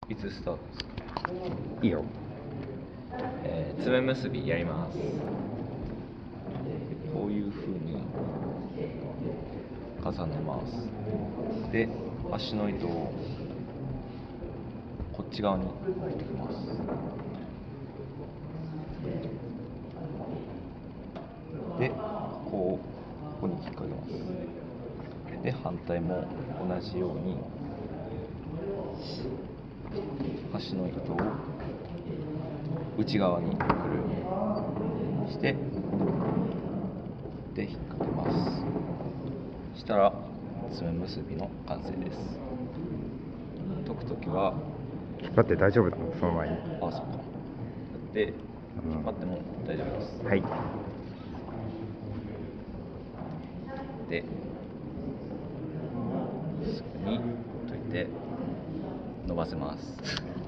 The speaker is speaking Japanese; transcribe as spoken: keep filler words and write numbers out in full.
いつスタートですか？ いいよ。 えー、爪結びやります。こういう風に重ねます。で、端の糸をこっち側に置いてきます。で、ここをここに引っ掛けます。で、反対も同じように端の糸を内側に来るようにしてで引っ掛けます。したら爪結びの完成です。解くときはだって大丈夫なの？その前に。 あ、そうか。で、引っ張っても大丈夫です。 はい。 で、すぐに解いて伸ばせます。